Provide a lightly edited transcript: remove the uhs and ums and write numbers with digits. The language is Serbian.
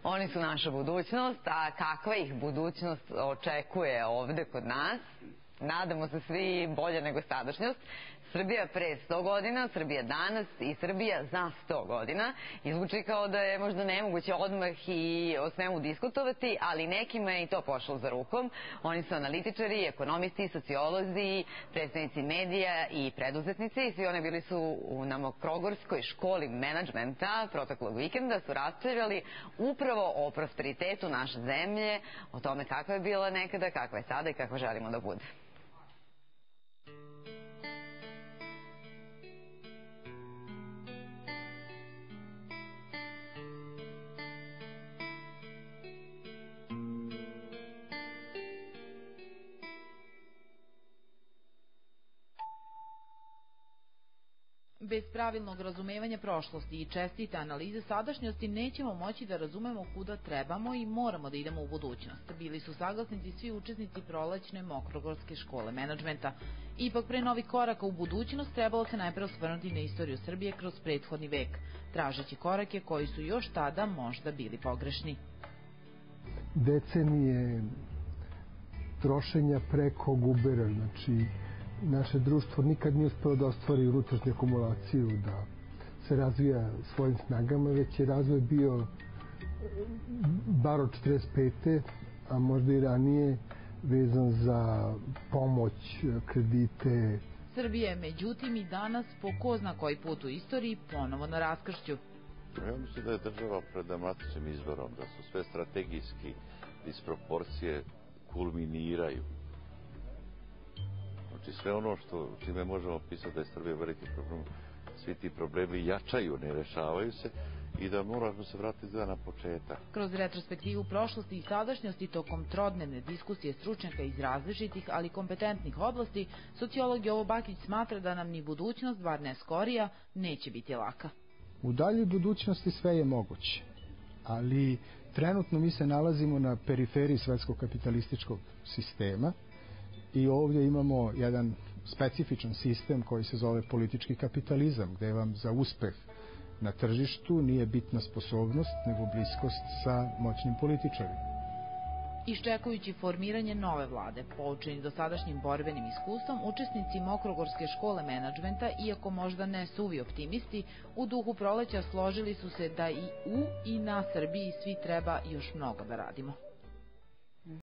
Oni su naša budućnost, a kakva ih budućnost očekuje ovde kod nas? Nadamo se svi bolje nego sadašnjost. Srbija pre 100 godina, Srbija danas i Srbija za 100 godina. I zvuči kao da je možda nemoguće odmah i o svemu diskutovati, ali nekima je i to pošlo za rukom. Oni su analitičari, ekonomisti, sociolozi, predstavnici medija i preduzetnici. Svi oni bili su na Mokrogorskoj školi menadžmenta proteklog vikenda, su raspravljali upravo o prosperitetu naše zemlje, o tome kakva je bila nekada, kakva je sada i kakva želimo da bude. Bez pravilnog razumevanja prošlosti i čestite analize sadašnjosti nećemo moći da razumemo kuda trebamo i moramo da idemo u budućnost. Bili su saglasnici svi učesnici prolećne Mokrogorske škole menadžmenta. Ipak pre novih koraka u budućnost trebalo se najpre osvrnuti na istoriju Srbije kroz prethodni vek, tražeći korake koji su još tada možda bili pogrešni. Decenije trošenja preko gubera, znači naše društvo nikad nije uspelo da ostvari unutrašnju akumulaciju, da se razvija svojim snagama, već je razvoj bio bar od 45. a možda i ranije vezan za pomoć, kredite. Srbija je međutim i danas po ko zna koji put u istoriji ponovo na raskršću. Ja mislim da je država pred dramatičnim izborom, da su sve strategijski disproporcije kulminiraju. Znači sve ono čime možemo pisati da je Srbija veliki problem, svi ti problemi jačaju, ne rešavaju se i da moramo se vratiti na početak. Kroz retrospektivu prošlosti i sadašnjosti tokom trodnevne diskusije stručnjaka iz različitih, ali kompetentnih oblasti, sociolog Jovo Bakić smatra da nam ni budućnost, bar ne skorija, neće biti laka. U daljoj budućnosti sve je moguće, ali trenutno mi se nalazimo na periferiji svetskog kapitalističkog sistema i ovdje imamo jedan specifičan sistem koji se zove politički kapitalizam, gde vam za uspeh na tržištu nije bitna sposobnost, nego bliskost sa moćnim političarima. Iščekujući formiranje nove vlade, poučeni dosadašnjim borbenim iskustvom, učesnici Mokrogorske škole menadžmenta, iako možda ne suvi optimisti, u duhu proleća složili su se da i u i na Srbiji svi treba još mnogo da radimo.